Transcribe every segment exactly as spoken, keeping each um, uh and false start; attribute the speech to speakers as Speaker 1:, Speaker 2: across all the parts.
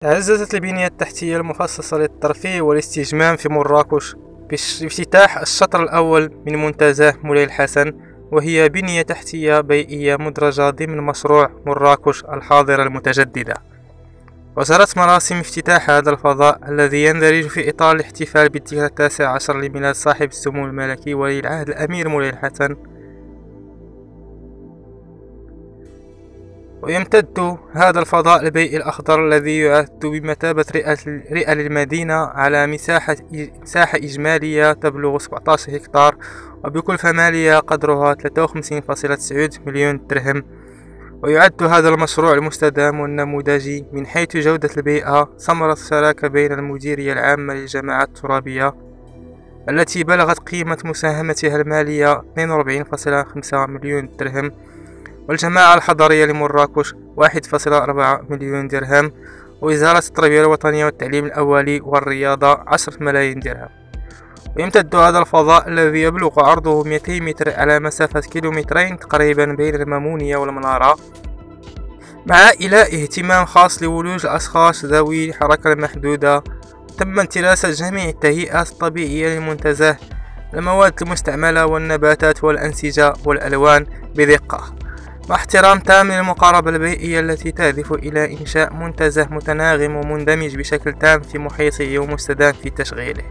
Speaker 1: تعززت البنية التحتية المخصصة للترفيه والاستجمام في مراكش بافتتاح الشطر الأول من منتزه مولاي الحسن، وهي بنية تحتية بيئية مدرجة ضمن مشروع مراكش الحاضرة المتجددة. وجرت مراسم افتتاح هذا الفضاء الذي يندرج في إطار الاحتفال بالذكرى التاسع عشر لميلاد صاحب السمو الملكي ولي العهد الأمير مولاي الحسن. ويمتد هذا الفضاء البيئي الأخضر الذي يعد بمثابة رئة للمدينة على مساحة مساحة إجمالية تبلغ سبعة عشر هكتار، وبكلفة مالية قدرها ثلاثة وخمسين فاصلة تسعة مليون درهم. ويعد هذا المشروع المستدام والنموذجي من حيث جودة البيئة ثمرة شراكة بين المديرية العامة للجماعات الترابية التي بلغت قيمة مساهمتها المالية اثنين وأربعين فاصلة خمسة مليون درهم، والجماعة الحضرية لمراكش واحد فاصلة أربعة مليون درهم، ووزارة التربية الوطنية والتعليم الأولي والرياضة عشرة ملايين درهم. ويمتد هذا الفضاء الذي يبلغ عرضه مئتين متر على مسافة كيلومترين تقريبا بين المامونية والمنارة، مع إيلاء اهتمام خاص لولوج الأشخاص ذوي الحركة المحدودة. تم امتلاس جميع التهيئات الطبيعية للمنتزه، المواد المستعملة والنباتات والأنسجة والألوان بدقة، مع احترام تام للمقاربة البيئية التي تهدف إلى إنشاء منتزه متناغم ومندمج بشكل تام في محيطه ومستدام في تشغيله.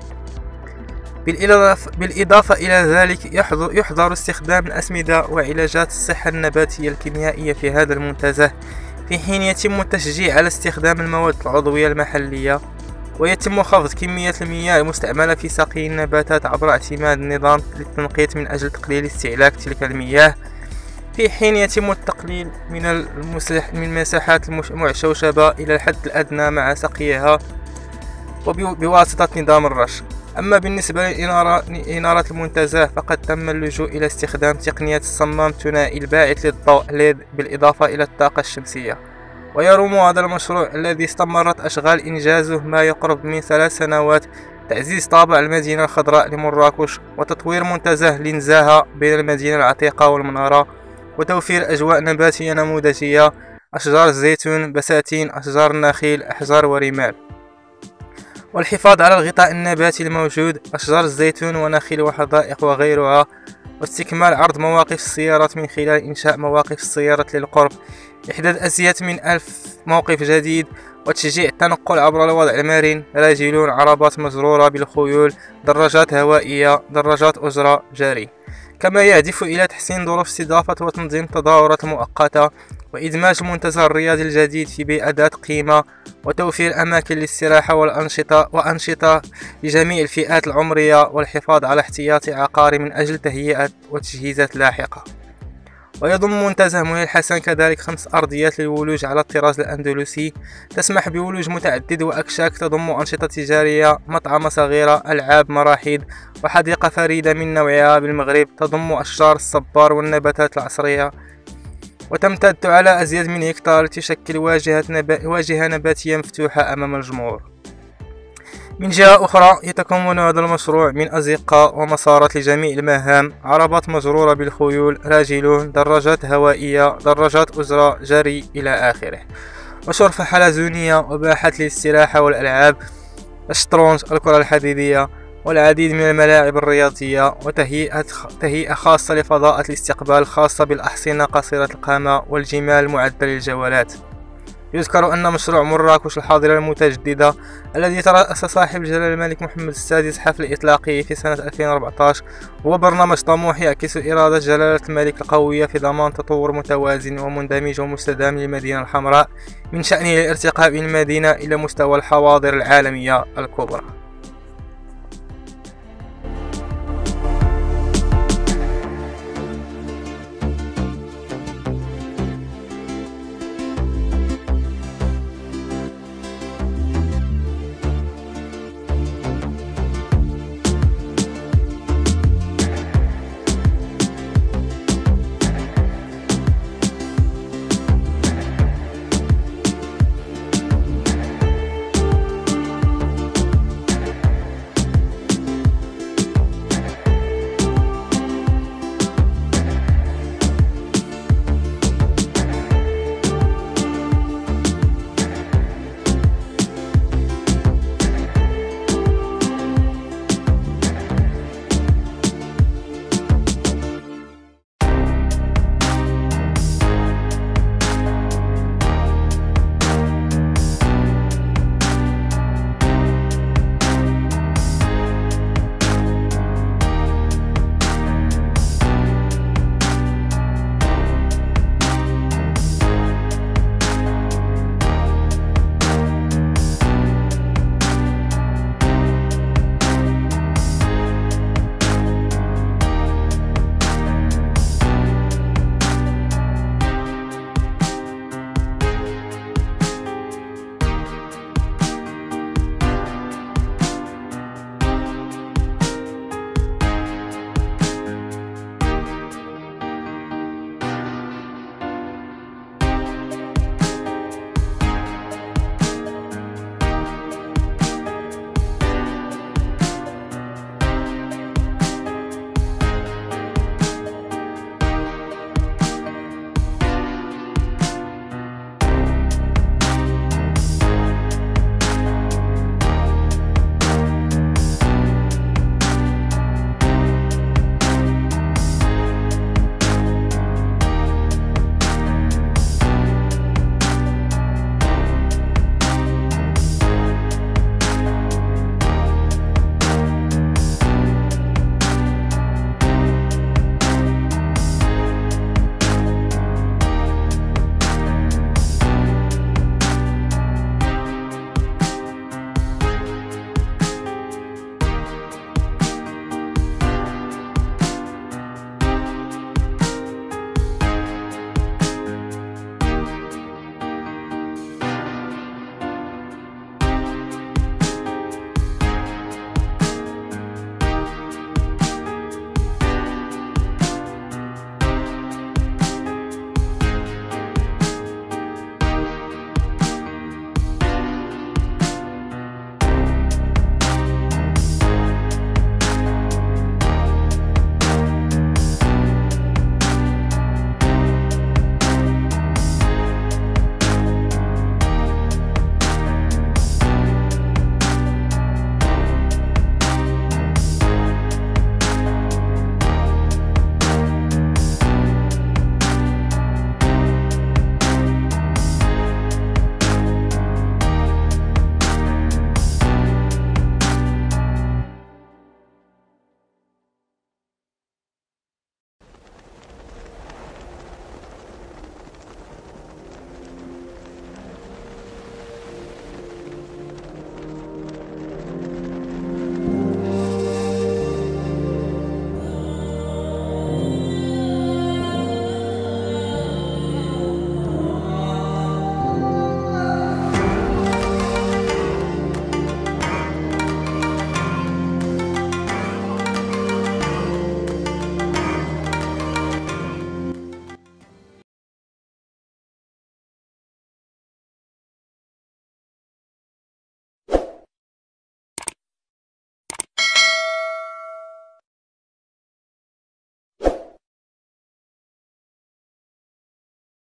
Speaker 1: بالإضافة إلى ذلك يحظر, يحظر استخدام الأسمدة وعلاجات الصحة النباتية الكيميائية في هذا المنتزه، في حين يتم التشجيع على استخدام المواد العضوية المحلية، ويتم خفض كمية المياه المستعملة في سقي النباتات عبر اعتماد النظام للتنقيط من أجل تقليل استهلاك تلك المياه، في حين يتم التقليل من المساحات من المساحات المشوشبة إلى الحد الأدنى مع سقيها وبواسطة نظام الرش. أما بالنسبة لإنارة المنتزه فقد تم اللجوء إلى استخدام تقنية الصمام الثنائي الباعث للضوء ليد بالإضافة إلى الطاقة الشمسية. ويروم هذا المشروع الذي استمرت أشغال إنجازه ما يقرب من ثلاث سنوات تعزيز طابع المدينة الخضراء لمراكش، وتطوير منتزه لنزاهة بين المدينة العتيقة والمنارة، وتوفير أجواء نباتية نموذجية، أشجار الزيتون، بساتين، أشجار النخيل، أحجار ورمال، والحفاظ على الغطاء النباتي الموجود، أشجار الزيتون ونخيل وحدائق وغيرها، واستكمال عرض مواقف السيارات من خلال إنشاء مواقف السيارات للقرب، إحداث أزيد من ألف موقف جديد، وتشجيع التنقل عبر الوضع المرن، راجلون، عربات مجرورة بالخيول، دراجات هوائية، دراجات أجرة جاري. كما يهدف إلى تحسين ظروف استضافة وتنظيم التظاهرات المؤقتة، وإدماج المنتزه الرياضي الجديد في بيئة ذات قيمة، وتوفير أماكن للاستراحة والأنشطة وأنشطة لجميع الفئات العمرية، والحفاظ على احتياطي عقاري من أجل تهيئة وتجهيزات لاحقة. ويضم منتزه مولاي الحسن كذلك خمس أرضيات للولوج على الطراز الأندلسي، تسمح بولوج متعدد وأكشاك تضم أنشطة تجارية، مطعم صغيرة، ألعاب، مراحيض، وحديقة فريدة من نوعها بالمغرب تضم أشجار الصبار والنباتات العصرية، وتمتد على أزيد من هكتار تشكل واجهة, نب... واجهة نباتية مفتوحة أمام الجمهور. من جهة أخرى يتكون هذا المشروع من أزقة ومسارات لجميع المهام، عربات مجرورة بالخيول، راجلون، دراجات هوائية، دراجات أجرة جري إلى آخره، وشرفة حلزونية، وباحات للاستراحة والألعاب، الشطرنج، الكرة الحديدية، والعديد من الملاعب الرياضية، وتهيئة تهيئة خاصة لفضاءات الاستقبال خاصة بالأحصنة قصيرة القامة والجمال المعدة للجولات. يذكر أن مشروع مراكش الحاضرة المتجددة الذي ترأس صاحب جلالة الملك محمد السادس حفل إطلاقه في سنة ألفين وأربعة عشر هو برنامج طموح يعكس إرادة جلالة الملك القوية في ضمان تطور متوازن ومندمج ومستدام للمدينة الحمراء، من شأنه الارتقاء بالمدينة إلى مستوى الحواضر العالمية الكبرى.